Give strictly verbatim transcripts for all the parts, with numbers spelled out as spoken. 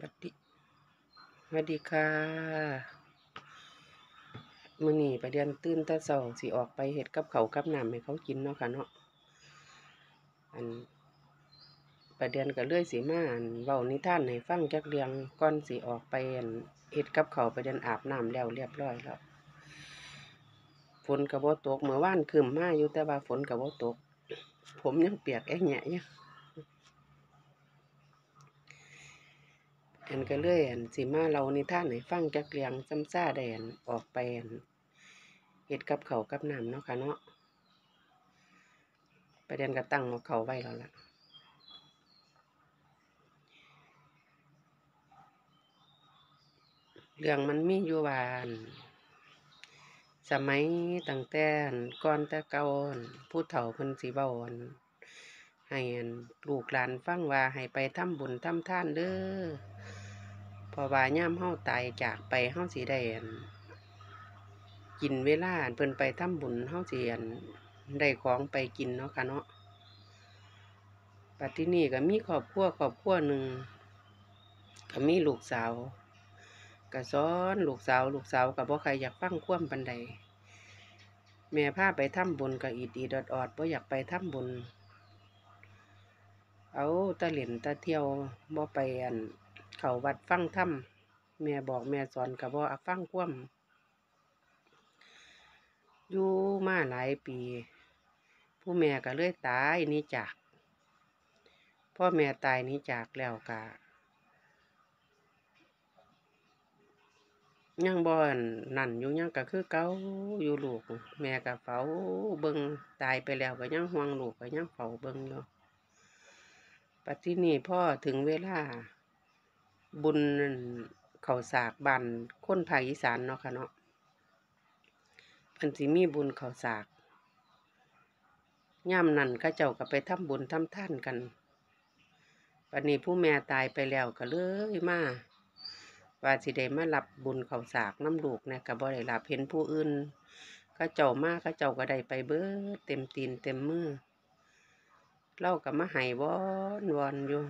วัสดีสวัสดีค่ะมื้อนี้ประเดือนตื่นแต่เช้าสิออกไปเฮ็ดกับข้าวกับน้ำให้เขากินเนาะค่ะเนาะอันประเดือนก็เลยสิมาอั่นเว้านิทานให้ฟังจักเรื่องก่อนสิออกไปอั่นเฮ็ดกับข้าวประเดือนอาบน้ำแล้วเรียบร้อยแล้วฝนก็บ่ตกเมื่อวานครึ้มมาอยู่แต่ว่าฝนก็บ่ตกผมยังเปียกแอะแหะอยู่อันก็เลยอั่นสิมาเล่านิทานให้ฟังจักเรื่องซ้ำซาได้อั่นออกไปอั่นเฮ็ดกับข้าวกับน้ำเนาะค่ะเนาะประเดือนก็ตั้งหม้อข้าวไว้แล้วล่ะเรื่องมันมีอยู่ว่าอั่นสมัยตั้งแต่อั่นก่อนแต่เก่าอั่นผู้เฒ่าเพิ่นสิเว้าอั่นให้อั่นลูกหลานฟังว่าให้ไปทำบุญทำทานเด้อเพราะว่ายามเราตายจากไปเราสิได้อั่นกินเวลาอั่นเพิ่นไปทำบุญเราสิอั่นได้ของไปกินเนาะค่ะเนาะบัดทีนี้ก็มีครอบครัวครอบครัวหนึ่งก็มีลูกสาวก็สอนลูกสาวลูกสาวก็บ่ใครอยากฟังความปานใดแม่พาไปทำบุญก็อิดอิดออดๆบ่อยากไปทำบุญเอาแต่เล่นแต่เที่ยวบ่ไปอั่นเข้าวัดฟังธรรมแม่บอกแม่สอนก็บ่ฟังความอยู่มาหลายปีผู้แม่ก็เลยตายหนีจากพ่อแม่ตายหนีจากแล้วก็ยังบ่อั่นนั่นอยู่ยังก็คือเก่าอยู่ลูกแม่ก็เฝ้าเบิ่งตายไปแล้วก็ยังห่วงลูกก็ยังเฝ้าเบิ่งอยู่บัดทีนี้พอถึงเวลาบุญนั่นข้าวสากบ้านคนภาคอีสานเนาะค่ะเนาะเพิ่นสิมีบุญข้าวสากยามนั้นเขาเจ้าก็ไปทำบุญทำทานกันบัดนี้ผู้แม่ตายไปแล้วก็เลยมาว่าสิได้มารับบุญข้าวสากนำลูกเนี่ยก็บ่ได้รับเห็นผู้อื่นเขาเจ้ามาเขาเจ้าก็ได้ไปเบิดเต็มตีนเต็มมือเราก็มาให้วอนวอนอยู่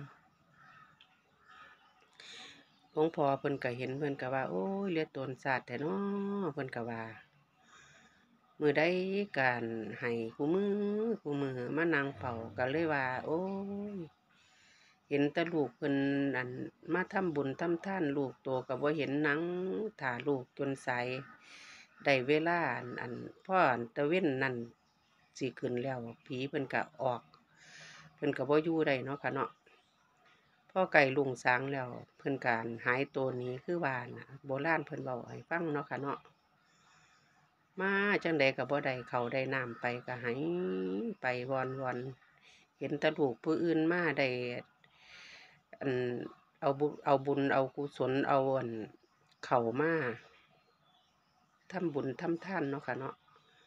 หลวงพ่อเพิ่นก็เห็นเพิ่นก็ว่าโอ้ยเหลือตนศาสตร์แท้น้อเพิ่นก็ว่ามื้อใดการให้คู่มือคู่มือมานั่งเฝ้าก็เลยว่าโอ้ยเห็นแต่ลูกเพิ่นอันมาทำบุญทำทานลูกโตก็บ่เห็นหนังท่าลูกจนสายได้เวลาอันอันพออันตะเว้นนั่นสิขึ้นแล้วผีเพิ่นก็ออกเพิ่นก็บ่อยู่ได้เนาะค่ะเนาะพอไก่ลุงสางแล้วเพิ่นก็อั่นหายตัวหนีคือว่าน่ะโบราณเพิ่นเว้าให้ฟังเนาะค่ะเนาะมาจั่งใดก็บ่ได้ข้าวได้น้ำไปก็หายไปวอนๆเห็นแต่ลูกผู้อื่นมาได้อั่นเอาบุเอาบุญเอากุศลเอาอั่นข้าวมาทำบุญทำทานเนาะค่ะเนาะ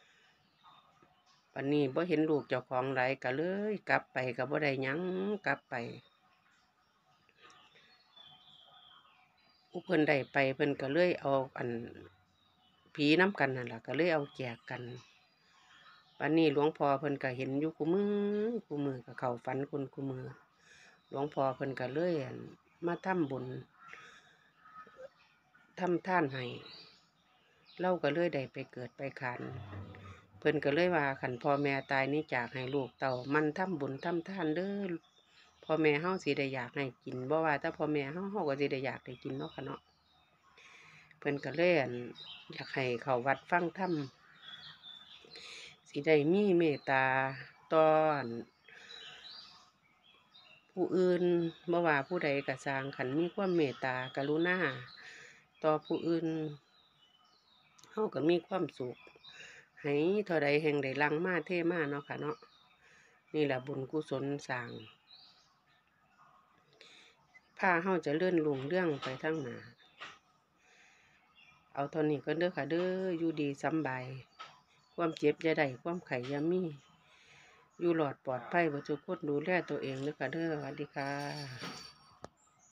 วันนี้บ่เห็นลูกเจ้าของหลายก็เลยกลับไปก็บ่ได้หยังกลับไปผู้เพิ่นได้ไปเพิ่นก็เลยเอาอันผีนำกันนั่นล่ะก็เลยเอาแจกกันวันนี้หลวงพ่อเพิ่นก็เห็นอยู่คุมือคุมือก็เข้าฝันคนคุมือหลวงพ่อเพิ่นก็เลยอั่นมาทำบุญทำทานให้เราก็เลยได้ไปเกิดไปคานเพิ่นก็เลยว่าคันพ่อแม่ตายนี่จากให้ลูกเต้ามันทำบุญทำทานเด้อพ่อแม่เฮาสิได้อยากให้กินบ่ว่าแต่พ่อแม่เฮาเฮาก็สิได้อยากได้กินเนาะค่ะเนาะเพิ่นก็เลยอั่นอยากให้เข้าวัดฟังธรรมสิได้มีเมตตาต่ออั่นผู้อื่นบ่ว่าผู้ใดก็สร้างคันมีความเมตตากรุณาต่อผู้อื่นเฮาก็มีความสุขให้เท่าใดแห่งได้หลั่งมาเทมาเนาะค่ะเนาะนี่แหละบุญกุศลสร้างพาเฮาเจริญรุ่งเรืองไปทางหน้าเอาเท่านี้ก่อนเด้อค่ะเด้ออยู่ดีสำบายความเจ็บอย่าได้ความไข้อย่ามีอยู่รอดปลอดภัยบ่ทุกคนดูแลตัวเองเด้อค่ะเด้อสวัสดีค่ะ